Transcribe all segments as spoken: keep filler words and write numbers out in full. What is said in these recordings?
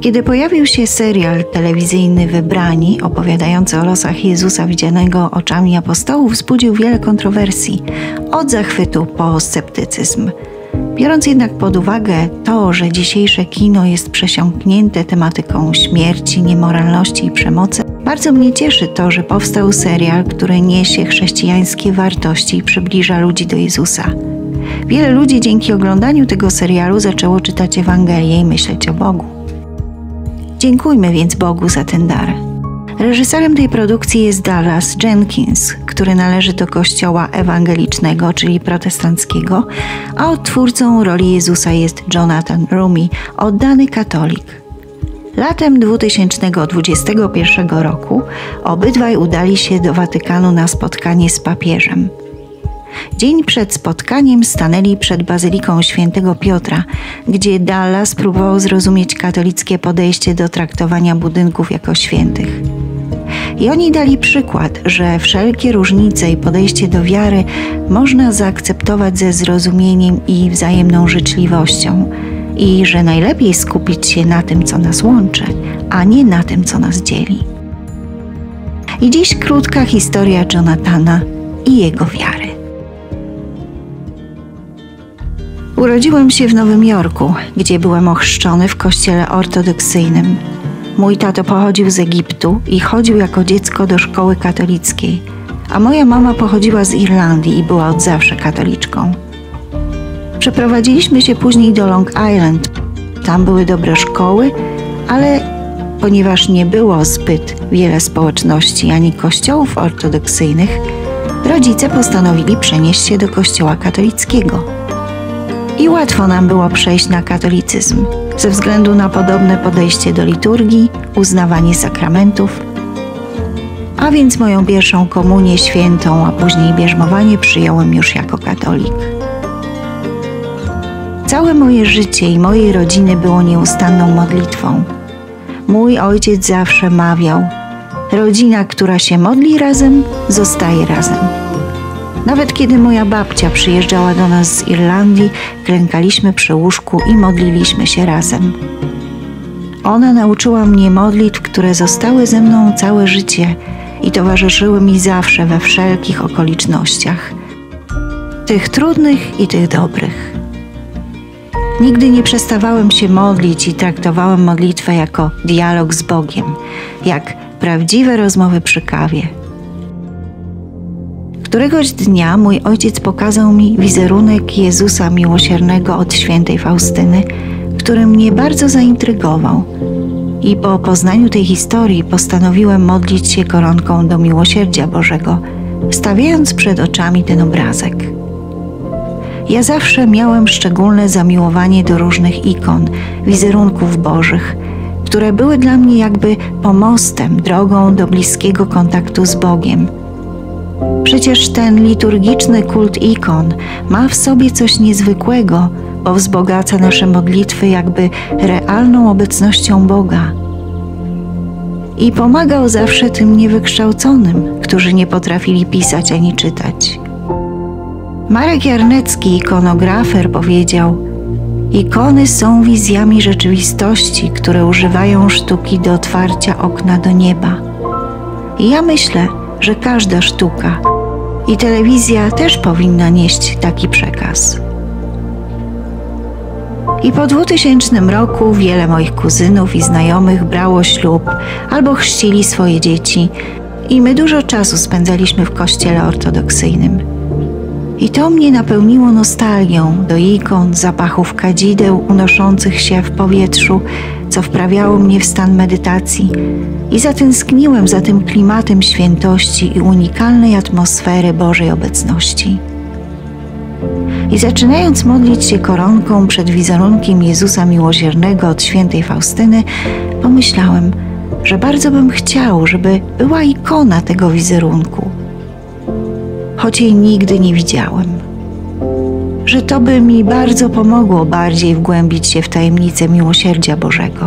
Kiedy pojawił się serial telewizyjny Wybrani, opowiadający o losach Jezusa widzianego oczami apostołów, wzbudził wiele kontrowersji, od zachwytu po sceptycyzm. Biorąc jednak pod uwagę to, że dzisiejsze kino jest przesiąknięte tematyką śmierci, niemoralności i przemocy, bardzo mnie cieszy to, że powstał serial, który niesie chrześcijańskie wartości i przybliża ludzi do Jezusa. Wiele ludzi dzięki oglądaniu tego serialu zaczęło czytać Ewangelię i myśleć o Bogu. Dziękujmy więc Bogu za ten dar. Reżyserem tej produkcji jest Dallas Jenkins, który należy do kościoła ewangelicznego, czyli protestanckiego, a odtwórcą roli Jezusa jest Jonathan Roumie, oddany katolik. Latem dwa tysiące dwudziestego pierwszego roku obydwaj udali się do Watykanu na spotkanie z papieżem. Dzień przed spotkaniem stanęli przed Bazyliką Świętego Piotra, gdzie Dallas próbował zrozumieć katolickie podejście do traktowania budynków jako świętych. I oni dali przykład, że wszelkie różnice i podejście do wiary można zaakceptować ze zrozumieniem i wzajemną życzliwością i że najlepiej skupić się na tym, co nas łączy, a nie na tym, co nas dzieli. I dziś krótka historia Jonathana i jego wiary. Urodziłem się w Nowym Jorku, gdzie byłem ochrzczony w kościele ortodoksyjnym. Mój tato pochodził z Egiptu i chodził jako dziecko do szkoły katolickiej, a moja mama pochodziła z Irlandii i była od zawsze katoliczką. Przeprowadziliśmy się później do Long Island. Tam były dobre szkoły, ale ponieważ nie było zbyt wiele społeczności ani kościołów ortodoksyjnych, rodzice postanowili przenieść się do kościoła katolickiego. I łatwo nam było przejść na katolicyzm, ze względu na podobne podejście do liturgii, uznawanie sakramentów. A więc moją pierwszą komunię świętą, a później bierzmowanie przyjąłem już jako katolik. Całe moje życie i mojej rodziny było nieustanną modlitwą. Mój ojciec zawsze mawiał: rodzina, która się modli razem, zostaje razem. Nawet kiedy moja babcia przyjeżdżała do nas z Irlandii, klękaliśmy przy łóżku i modliliśmy się razem. Ona nauczyła mnie modlitw, które zostały ze mną całe życie i towarzyszyły mi zawsze we wszelkich okolicznościach, tych trudnych i tych dobrych. Nigdy nie przestawałem się modlić i traktowałem modlitwę jako dialog z Bogiem, jak prawdziwe rozmowy przy kawie. Któregoś dnia mój ojciec pokazał mi wizerunek Jezusa Miłosiernego od świętej Faustyny, który mnie bardzo zaintrygował. I po poznaniu tej historii postanowiłem modlić się koronką do miłosierdzia Bożego, stawiając przed oczami ten obrazek. Ja zawsze miałem szczególne zamiłowanie do różnych ikon, wizerunków bożych, które były dla mnie jakby pomostem, drogą do bliskiego kontaktu z Bogiem. Przecież ten liturgiczny kult ikon ma w sobie coś niezwykłego, bo wzbogaca nasze modlitwy jakby realną obecnością Boga. I pomagał zawsze tym niewykształconym, którzy nie potrafili pisać ani czytać. Marek Jarnecki, ikonografer, powiedział: ikony są wizjami rzeczywistości, które używają sztuki do otwarcia okna do nieba. I ja myślę, że każda sztuka i telewizja też powinna nieść taki przekaz. I po dwutysięcznym roku wiele moich kuzynów i znajomych brało ślub albo chrzcili swoje dzieci i my dużo czasu spędzaliśmy w kościele ortodoksyjnym. I to mnie napełniło nostalgią do ikon, zapachów kadzideł unoszących się w powietrzu, co wprawiało mnie w stan medytacji, i zatęskniłem za tym klimatem świętości i unikalnej atmosfery Bożej obecności. I zaczynając modlić się koronką przed wizerunkiem Jezusa Miłosiernego od świętej Faustyny, pomyślałem, że bardzo bym chciał, żeby była ikona tego wizerunku, choć jej nigdy nie widziałem. Że to by mi bardzo pomogło bardziej wgłębić się w tajemnicę miłosierdzia Bożego.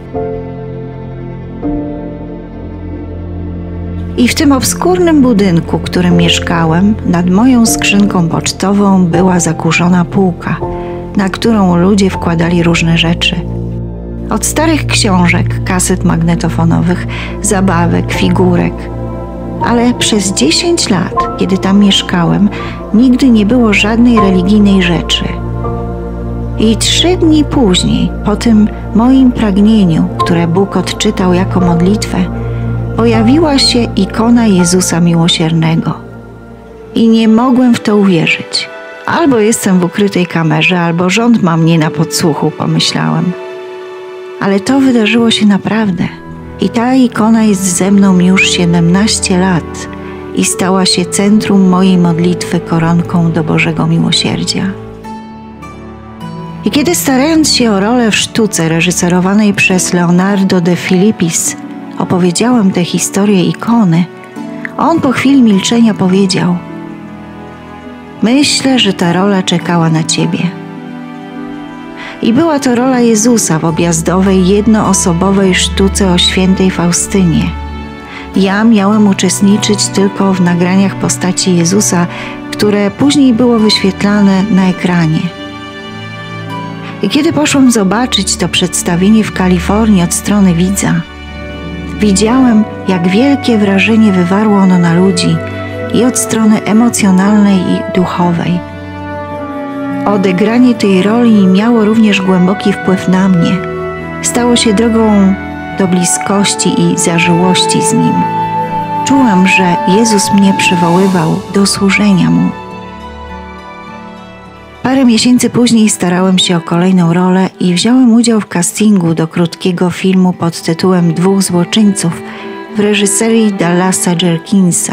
I w tym obskurnym budynku, w którym mieszkałem, nad moją skrzynką pocztową była zakurzona półka, na którą ludzie wkładali różne rzeczy. Od starych książek, kaset magnetofonowych, zabawek, figurek. Ale przez dziesięć lat, kiedy tam mieszkałem, nigdy nie było żadnej religijnej rzeczy. I trzy dni później, po tym moim pragnieniu, które Bóg odczytał jako modlitwę, pojawiła się ikona Jezusa Miłosiernego. I nie mogłem w to uwierzyć. Albo jestem w ukrytej kamerze, albo rząd ma mnie na podsłuchu, pomyślałem. Ale to wydarzyło się naprawdę. I ta ikona jest ze mną już siedemnaście lat i stała się centrum mojej modlitwy, koronką do Bożego Miłosierdzia. I kiedy starając się o rolę w sztuce reżyserowanej przez Leonardo de Filippis opowiedziałem tę historię ikony, on po chwili milczenia powiedział: myślę, że ta rola czekała na ciebie. I była to rola Jezusa w objazdowej, jednoosobowej sztuce o świętej Faustynie. Ja miałem uczestniczyć tylko w nagraniach postaci Jezusa, które później było wyświetlane na ekranie. I kiedy poszłam zobaczyć to przedstawienie w Kalifornii od strony widza, widziałem, jak wielkie wrażenie wywarło ono na ludzi i od strony emocjonalnej i duchowej. Odegranie tej roli miało również głęboki wpływ na mnie. Stało się drogą do bliskości i zażyłości z Nim. Czułem, że Jezus mnie przywoływał do służenia Mu. Parę miesięcy później starałem się o kolejną rolę i wziąłem udział w castingu do krótkiego filmu pod tytułem Dwóch złoczyńców w reżyserii Dallasa Jerkinsa.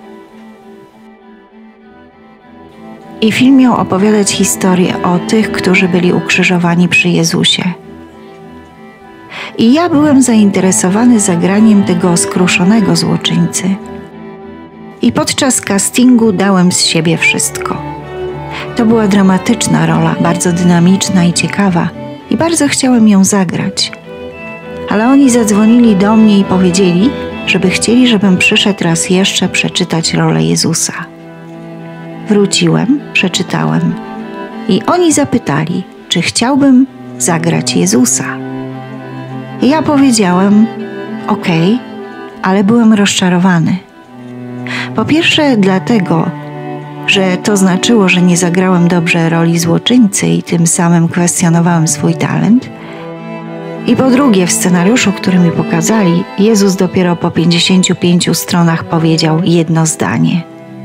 I film miał opowiadać historię o tych, którzy byli ukrzyżowani przy Jezusie. I ja byłem zainteresowany zagraniem tego skruszonego złoczyńcy. I podczas castingu dałem z siebie wszystko. To była dramatyczna rola, bardzo dynamiczna i ciekawa i bardzo chciałem ją zagrać. Ale oni zadzwonili do mnie i powiedzieli, żeby chcieli, żebym przyszedł raz jeszcze przeczytać rolę Jezusa. Wróciłem, przeczytałem i oni zapytali, czy chciałbym zagrać Jezusa. I ja powiedziałem, okej, ale byłem rozczarowany. Po pierwsze dlatego, że to znaczyło, że nie zagrałem dobrze roli złoczyńcy i tym samym kwestionowałem swój talent. I po drugie, w scenariuszu, który mi pokazali, Jezus dopiero po pięćdziesięciu pięciu stronach powiedział jedno zdanie.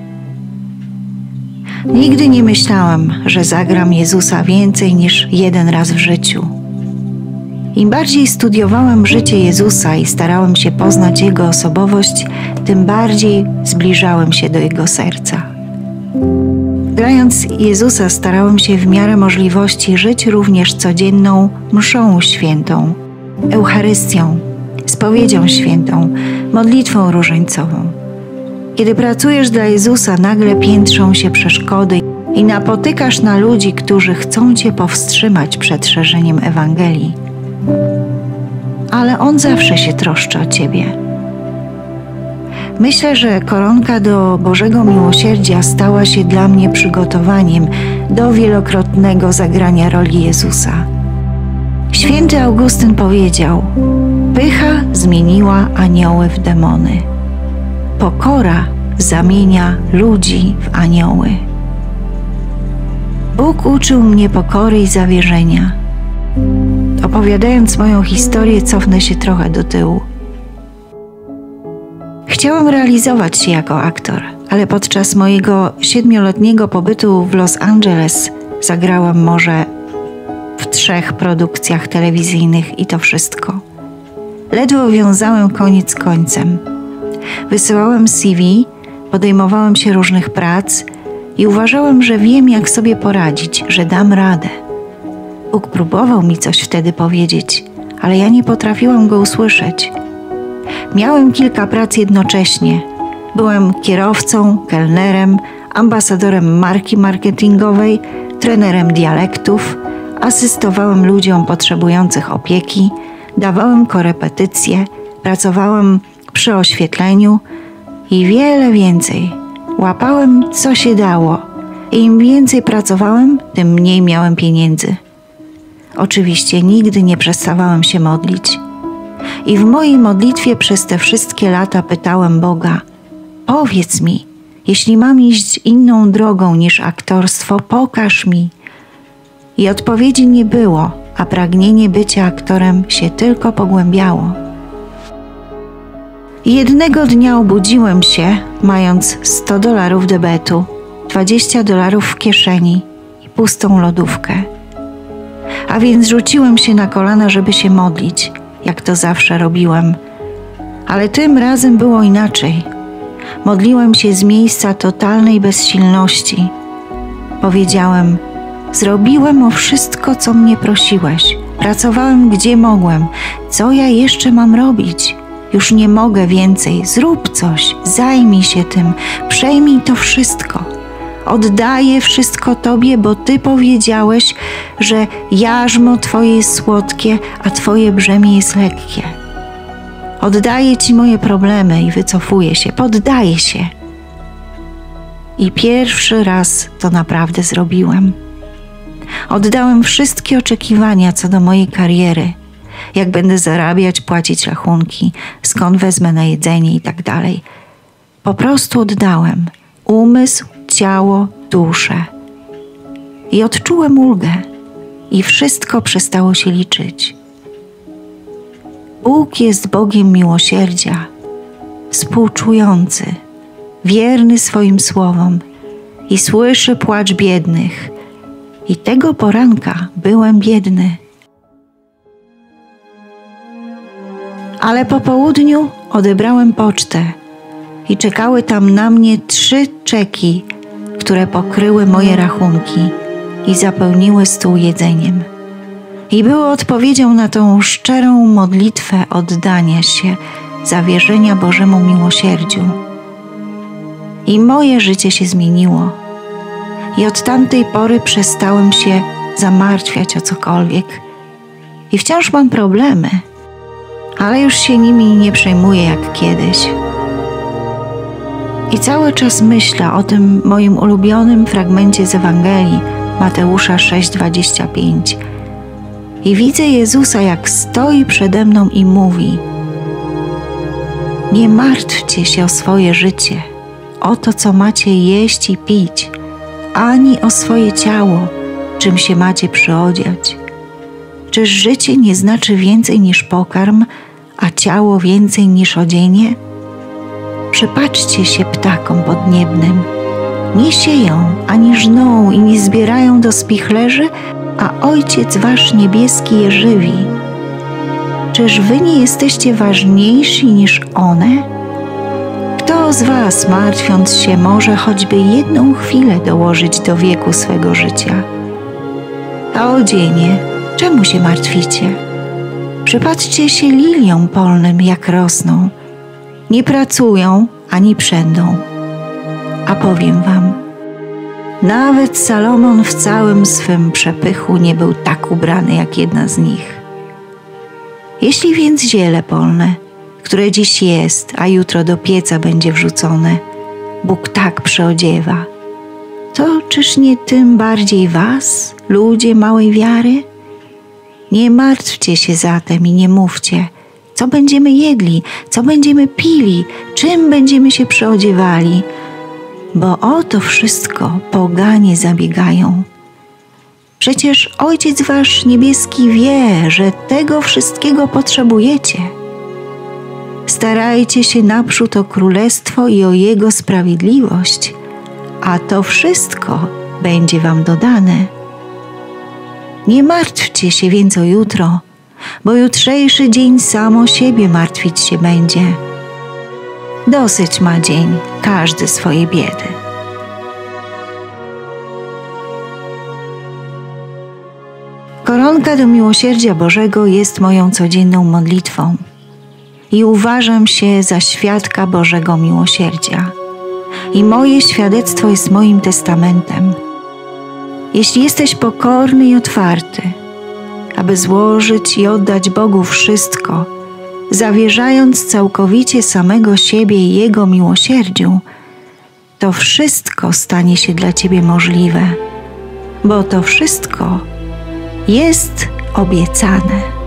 Nigdy nie myślałam, że zagram Jezusa więcej niż jeden raz w życiu. Im bardziej studiowałem życie Jezusa i starałem się poznać Jego osobowość, tym bardziej zbliżałem się do Jego serca. Grając Jezusa starałem się w miarę możliwości żyć również codzienną mszą świętą, Eucharystią, spowiedzią świętą, modlitwą różańcową. Kiedy pracujesz dla Jezusa, nagle piętrzą się przeszkody i napotykasz na ludzi, którzy chcą Cię powstrzymać przed szerzeniem Ewangelii. Ale On zawsze się troszczy o Ciebie. Myślę, że koronka do Bożego Miłosierdzia stała się dla mnie przygotowaniem do wielokrotnego zagrania roli Jezusa. Święty Augustyn powiedział: pycha zmieniła anioły w demony. Pokora zamienia ludzi w anioły. Bóg uczył mnie pokory i zawierzenia. Opowiadając moją historię, cofnę się trochę do tyłu. Chciałem realizować się jako aktor, ale podczas mojego siedmioletniego pobytu w Los Angeles zagrałam może w trzech produkcjach telewizyjnych i to wszystko. Ledwo wiązałem koniec z końcem. Wysyłałem C V, podejmowałem się różnych prac i uważałem, że wiem, jak sobie poradzić, że dam radę. Bóg próbował mi coś wtedy powiedzieć, ale ja nie potrafiłam go usłyszeć. Miałem kilka prac jednocześnie. Byłem kierowcą, kelnerem, ambasadorem marki marketingowej, trenerem dialektów, asystowałem ludziom potrzebujących opieki, dawałem korepetycje, pracowałem przy oświetleniu i wiele więcej. Łapałem, co się dało. I im więcej pracowałem, tym mniej miałem pieniędzy. Oczywiście nigdy nie przestawałem się modlić. I w mojej modlitwie przez te wszystkie lata pytałem Boga: powiedz mi, jeśli mam iść inną drogą niż aktorstwo, pokaż mi. I odpowiedzi nie było, a pragnienie bycia aktorem się tylko pogłębiało. I jednego dnia obudziłem się, mając sto dolarów debetu, dwadzieścia dolarów w kieszeni i pustą lodówkę. A więc rzuciłem się na kolana, żeby się modlić, jak to zawsze robiłem. Ale tym razem było inaczej. Modliłem się z miejsca totalnej bezsilności. Powiedziałem: zrobiłem o wszystko, co mnie prosiłeś. Pracowałem gdzie mogłem. Co ja jeszcze mam robić? Już nie mogę więcej. Zrób coś. Zajmij się tym. Przejmij to wszystko. Oddaję wszystko Tobie, bo Ty powiedziałeś, że jarzmo Twoje jest słodkie, a Twoje brzemię jest lekkie. Oddaję Ci moje problemy i wycofuję się. Poddaję się. I pierwszy raz to naprawdę zrobiłem. Oddałem wszystkie oczekiwania co do mojej kariery. Jak będę zarabiać, płacić rachunki, skąd wezmę na jedzenie i tak dalej. Po prostu oddałem umysł, ciało, duszę. I odczułem ulgę. I wszystko przestało się liczyć. Bóg jest Bogiem miłosierdzia, współczujący, wierny swoim słowom i słyszy płacz biednych. I tego poranka byłem biedny. Ale po południu odebrałem pocztę i czekały tam na mnie trzy czeki, które pokryły moje rachunki i zapełniły stół jedzeniem. I były odpowiedzią na tą szczerą modlitwę oddania się, zawierzenia Bożemu miłosierdziu. I moje życie się zmieniło. I od tamtej pory przestałem się zamartwiać o cokolwiek. I wciąż mam problemy, ale już się nimi nie przejmuję jak kiedyś. I cały czas myślę o tym moim ulubionym fragmencie z Ewangelii Mateusza sześć dwadzieścia pięć. I widzę Jezusa, jak stoi przede mną i mówi: nie martwcie się o swoje życie, o to, co macie jeść i pić, ani o swoje ciało, czym się macie przyodziać. Czyż życie nie znaczy więcej niż pokarm, a ciało więcej niż odzienie? Przypatrzcie się ptakom podniebnym. Nie sieją, ani żną i nie zbierają do spichlerzy, a Ojciec wasz niebieski je żywi. Czyż wy nie jesteście ważniejsi niż one? Kto z was, martwiąc się, może choćby jedną chwilę dołożyć do wieku swego życia? A odzienie, czemu się martwicie? Przypatrzcie się liliom polnym, jak rosną. Nie pracują, ani przędą. A powiem wam, nawet Salomon w całym swym przepychu nie był tak ubrany jak jedna z nich. Jeśli więc ziele polne, które dziś jest, a jutro do pieca będzie wrzucone, Bóg tak przyodziewa, to czyż nie tym bardziej was, ludzie małej wiary? Nie martwcie się zatem i nie mówcie, co będziemy jedli, co będziemy pili, czym będziemy się przyodziewali, bo o to wszystko poganie zabiegają. Przecież Ojciec wasz niebieski wie, że tego wszystkiego potrzebujecie. Starajcie się naprzód o królestwo i o Jego sprawiedliwość, a to wszystko będzie wam dodane. Nie martwcie się więc o jutro, bo jutrzejszy dzień sam o siebie martwić się będzie. Dosyć ma dzień każdy swojej biedy. Koronka do miłosierdzia Bożego jest moją codzienną modlitwą i uważam się za świadka Bożego miłosierdzia. I moje świadectwo jest moim testamentem. Jeśli jesteś pokorny i otwarty, aby złożyć i oddać Bogu wszystko, zawierzając całkowicie samego siebie i Jego miłosierdziu, to wszystko stanie się dla Ciebie możliwe, bo to wszystko jest obiecane.